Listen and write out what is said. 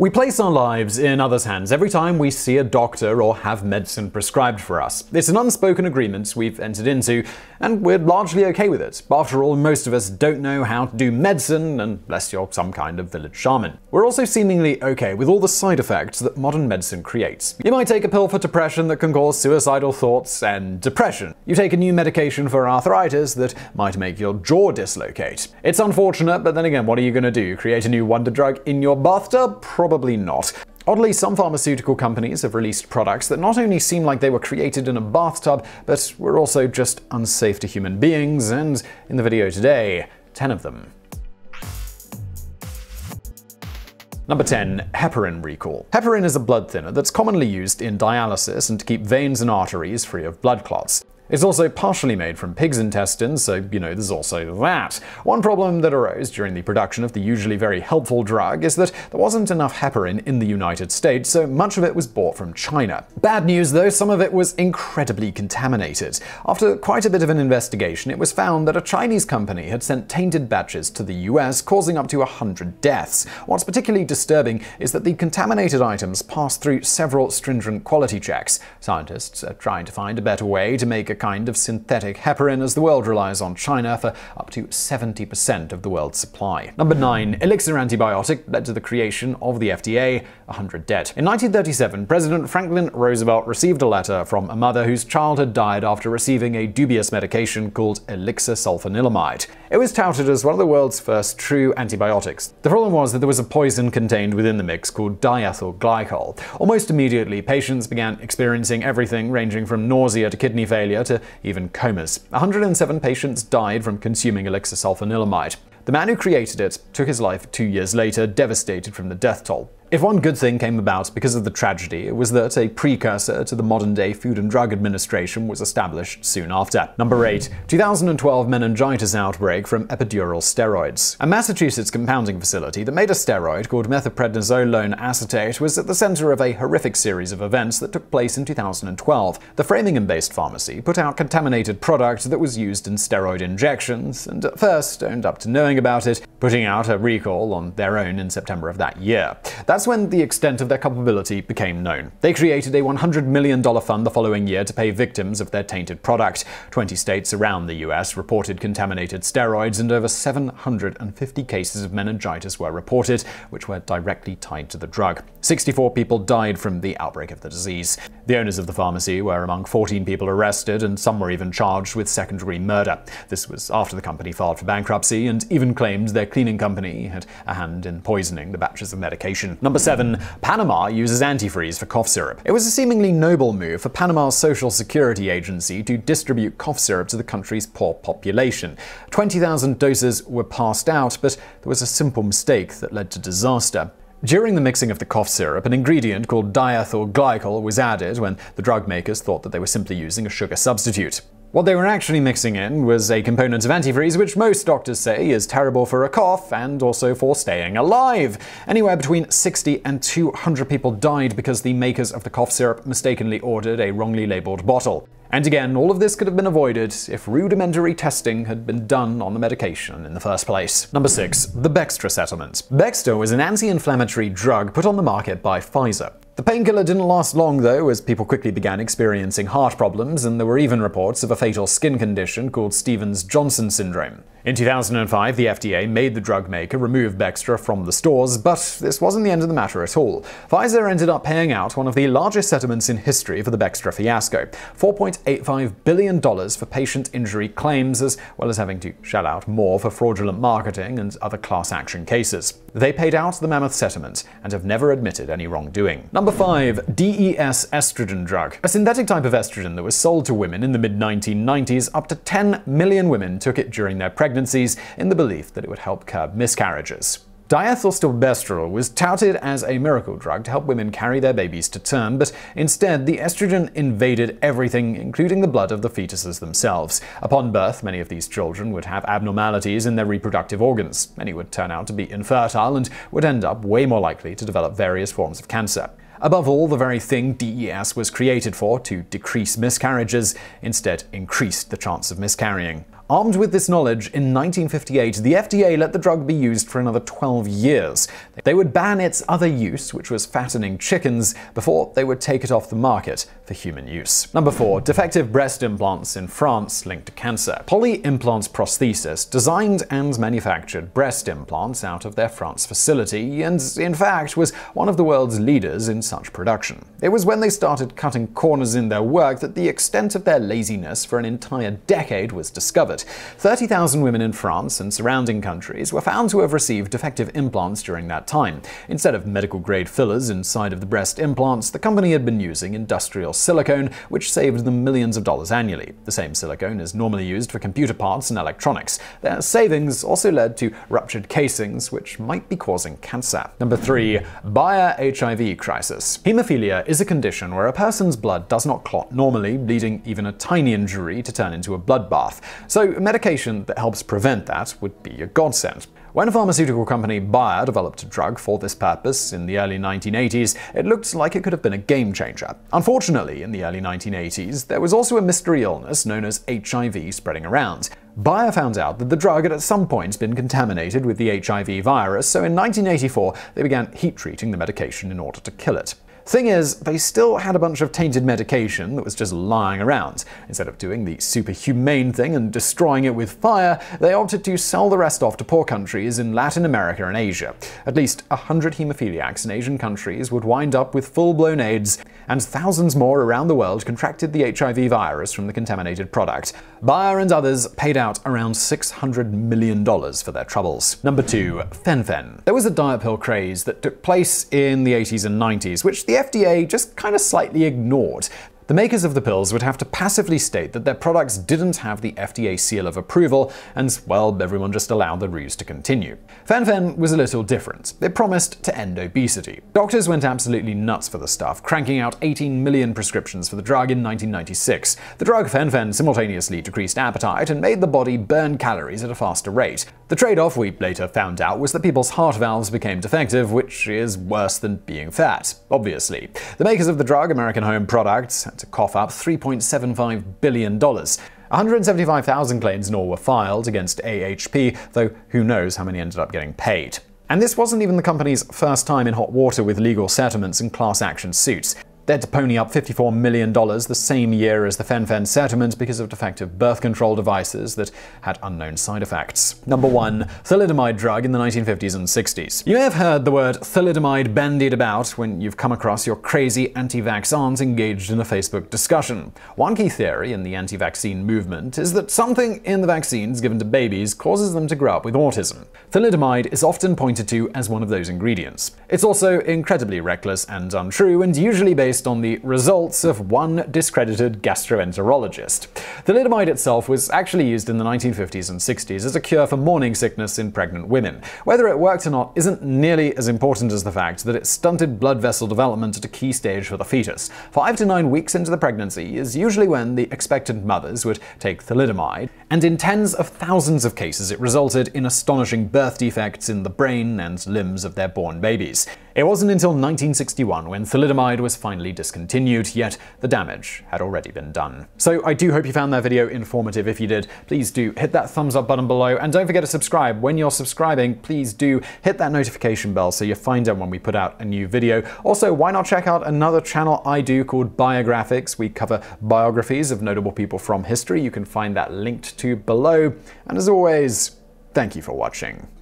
We place our lives in others' hands every time we see a doctor or have medicine prescribed for us. It's an unspoken agreement we've entered into, and we're largely okay with it. After all, most of us don't know how to do medicine unless you're some kind of village shaman. We're also seemingly okay with all the side effects that modern medicine creates. You might take a pill for depression that can cause suicidal thoughts and depression. You take a new medication for arthritis that might make your jaw dislocate. It's unfortunate, but then again, what are you going to do? Create a new wonder drug in your bathtub? Probably not. Oddly, some pharmaceutical companies have released products that not only seem like they were created in a bathtub, but were also just unsafe to human beings, and in the video today, 10 of them. Number 10. Heparin Recall. Heparin is a blood thinner that's commonly used in dialysis and to keep veins and arteries free of blood clots. It's also partially made from pig's intestines, so there's also that. One problem that arose during the production of the usually very helpful drug is that there wasn't enough heparin in the United States, so much of it was bought from China. Bad news though, some of it was incredibly contaminated. After quite a bit of an investigation, it was found that a Chinese company had sent tainted batches to the US, causing up to 100 deaths. What's particularly disturbing is that the contaminated items passed through several stringent quality checks. Scientists are trying to find a better way to make a kind of synthetic heparin, as the world relies on China for up to 70% of the world's supply. Number 9. Elixir antibiotic led to the creation of the FDA, 100 dead. In 1937, President Franklin Roosevelt received a letter from a mother whose child had died after receiving a dubious medication called Elixir sulfanilamide. It was touted as one of the world's first true antibiotics. The problem was that there was a poison contained within the mix called diethyl glycol. Almost immediately, patients began experiencing everything ranging from nausea to kidney failure to even comas. 107 patients died from consuming Elixir sulfanilamide. The man who created it took his life 2 years later, devastated from the death toll. If one good thing came about because of the tragedy, it was that a precursor to the modern-day Food and Drug Administration was established soon after. Number 8. 2012 meningitis outbreak from epidural steroids. A Massachusetts compounding facility that made a steroid called methylprednisolone acetate was at the center of a horrific series of events that took place in 2012. The Framingham-based pharmacy put out contaminated product that was used in steroid injections, and at first owned up to knowing about it, putting out a recall on their own in September of that year. That's when the extent of their culpability became known. They created a $100 million fund the following year to pay victims of their tainted product. 20 states around the US reported contaminated steroids, and over 750 cases of meningitis were reported, which were directly tied to the drug. 64 people died from the outbreak of the disease. The owners of the pharmacy were among 14 people arrested, and some were even charged with second-degree murder. This was after the company filed for bankruptcy and even claimed their cleaning company had a hand in poisoning the batches of medication. Number 7. Panama uses antifreeze for cough syrup. It was a seemingly noble move for Panama's Social Security agency to distribute cough syrup to the country's poor population. 20,000 doses were passed out, but there was a simple mistake that led to disaster. During the mixing of the cough syrup, an ingredient called diethyl glycol was added when the drug makers thought that they were simply using a sugar substitute. What they were actually mixing in was a component of antifreeze, which most doctors say is terrible for a cough and also for staying alive. Anywhere between 60 and 200 people died because the makers of the cough syrup mistakenly ordered a wrongly labeled bottle. And again, all of this could have been avoided if rudimentary testing had been done on the medication in the first place. Number 6. The Bextra settlement. Bextra was an anti-inflammatory drug put on the market by Pfizer. The painkiller didn't last long though, as people quickly began experiencing heart problems, and there were even reports of a fatal skin condition called Stevens-Johnson syndrome. In 2005, the FDA made the drug maker remove Bextra from the stores, but this wasn't the end of the matter at all. Pfizer ended up paying out one of the largest settlements in history for the Bextra fiasco, $4.85 billion for patient injury claims, as well as having to shell out more for fraudulent marketing and other class action cases. They paid out the mammoth settlement and have never admitted any wrongdoing. Number 5. DES estrogen drug. A synthetic type of estrogen that was sold to women in the mid-1990s. Up to 10 million women took it during their pregnancies in the belief that it would help curb miscarriages. Diethylstilbestrol was touted as a miracle drug to help women carry their babies to term, but instead the estrogen invaded everything, including the blood of the fetuses themselves. Upon birth, many of these children would have abnormalities in their reproductive organs. Many would turn out to be infertile and would end up way more likely to develop various forms of cancer. Above all, the very thing DES was created for, to decrease miscarriages, instead increased the chance of miscarrying. Armed with this knowledge, in 1958, the FDA let the drug be used for another 12 years. They would ban its other use, which was fattening chickens, before they would take it off the market for human use. Number 4. Defective breast implants in France linked to cancer. Poly-Implants Prosthesis designed and manufactured breast implants out of their France facility, and in fact was one of the world's leaders in such production. It was when they started cutting corners in their work that the extent of their laziness for an entire decade was discovered. 30,000 women in France and surrounding countries were found to have received defective implants during that time. Instead of medical-grade fillers inside of the breast implants, the company had been using industrial silicone, which saved them millions of dollars annually. The same silicone is normally used for computer parts and electronics. Their savings also led to ruptured casings, which might be causing cancer. Number 3. Bayer HIV Crisis. Hemophilia is a condition where a person's blood does not clot normally, leading even a tiny injury to turn into a bloodbath. So medication that helps prevent that would be a godsend. When pharmaceutical company Bayer developed a drug for this purpose in the early 1980s, it looked like it could have been a game changer. Unfortunately, in the early 1980s, there was also a mystery illness known as HIV spreading around. Bayer found out that the drug had at some point been contaminated with the HIV virus, so in 1984 they began heat-treating the medication in order to kill it. Thing is, they still had a bunch of tainted medication that was just lying around. Instead of doing the super humane thing and destroying it with fire, they opted to sell the rest off to poor countries in Latin America and Asia. At least 100 hemophiliacs in Asian countries would wind up with full-blown AIDS, and thousands more around the world contracted the HIV virus from the contaminated product. Bayer and others paid out around $600 million for their troubles. Number 2. Fen-Phen. There was a diet pill craze that took place in the 80s and 90s, which the FDA just kind of slightly ignored. The makers of the pills would have to passively state that their products didn't have the FDA seal of approval, and, well, everyone just allowed the ruse to continue. Fen-Phen was a little different. It promised to end obesity. Doctors went absolutely nuts for the stuff, cranking out 18 million prescriptions for the drug in 1996. The drug Fen-Phen simultaneously decreased appetite and made the body burn calories at a faster rate. The trade-off, we later found out, was that people's heart valves became defective, which is worse than being fat, obviously. The makers of the drug, American Home Products, had to cough up $3.75 billion. 175,000 claims in all were filed against AHP, though who knows how many ended up getting paid. And this wasn't even the company's first time in hot water with legal settlements and class action suits. They had to pony up $54 million the same year as the Fen-Phen settlement because of defective birth control devices that had unknown side effects. Number 1. Thalidomide drug in the 1950s and 60s. You may have heard the word thalidomide bandied about when you've come across your crazy anti-vax aunt engaged in a Facebook discussion. One key theory in the anti-vaccine movement is that something in the vaccines given to babies causes them to grow up with autism. Thalidomide is often pointed to as one of those ingredients. It's also incredibly reckless and untrue, and usually based on the results of one discredited gastroenterologist. Thalidomide itself was actually used in the 1950s and 60s as a cure for morning sickness in pregnant women. Whether it worked or not isn't nearly as important as the fact that it stunted blood vessel development at a key stage for the fetus. 5 to 9 weeks into the pregnancy is usually when the expectant mothers would take thalidomide, and in tens of thousands of cases it resulted in astonishing birth defects in the brain and limbs of their born babies. It wasn't until 1961 when thalidomide was finally discontinued, yet the damage had already been done. So I do hope you found that video informative. If you did, please do hit that thumbs up button below, and don't forget to subscribe. When you're subscribing, please do hit that notification bell so you find out when we put out a new video. Also, why not check out another channel I do called Biographics? We cover biographies of notable people from history. You can find that linked to below. And as always, thank you for watching.